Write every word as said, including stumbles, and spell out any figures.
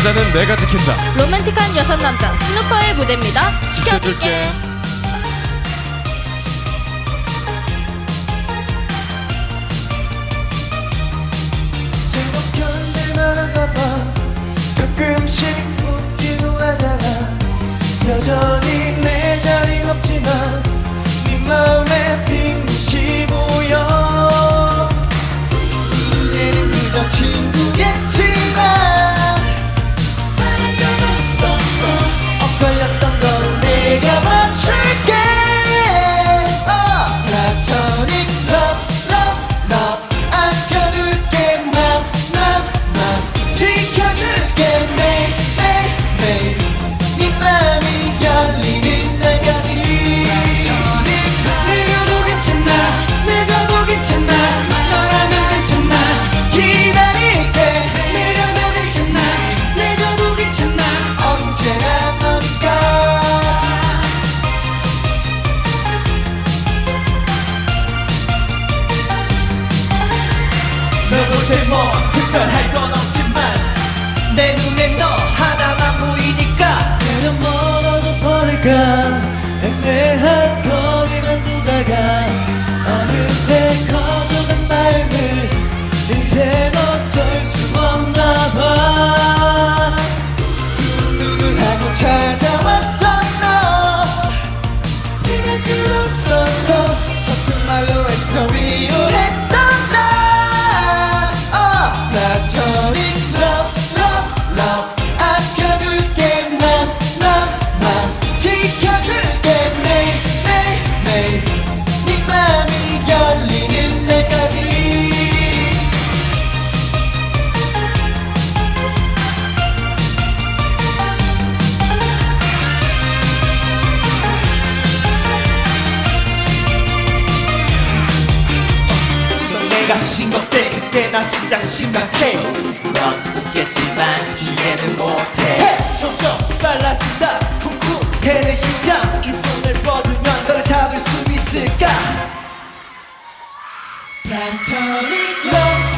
남자는 내가 지킨다. 로맨틱한 여섯 남자 스누퍼의 무대입니다. 지켜줄게. 제법 견딜만한가 봐. 가끔씩 웃기도 하잖아. 여전히 내 자린 없지만 네 마음에 빈 곳이 보여. 이제는 그저 친구겠지만 말한 적 없었어. 엇걸렸던 건 내가 맞출게. 어, platonic love, love, love. 아껴둘게 맘, 맘, 맘. 지켜줄게 매일, 매일, 매일. 네 맘이 열리는 날까지. 느려도 괜찮아, 늦어도 괜찮아. 너라면 괜찮아, 기다릴게. 느려도 괜찮아, 늦어도 괜찮아. 언제나 너니까. 너 곁에 뭐 특별할 건 없지만 내 눈에 너 하나만 보이니까. 그냥 멀어져 버릴까. 애매한 거리만 두다가 어느새 커져간 마음을 이젠 어쩔 수 없나 봐. 두 눈을 하고 찾아왔던 너 티날 수 없어서 서툰 말로 애써 위로했던 나. 어, platonic love, love, love. 아껴둘게 맘, 맘, 맘. 지켜줄게 매일, 매일, 매일. 네 맘이 열리는 날까지. 넌 내가 신것대 그때 나 진짜 심각해. 넌 웃겠지만 이해는 못해. 해! 점점 빨라진다 쿵쿵대는 심장. 이 손을 뻗으면 너를 잡을 수 있을까. Platonic love,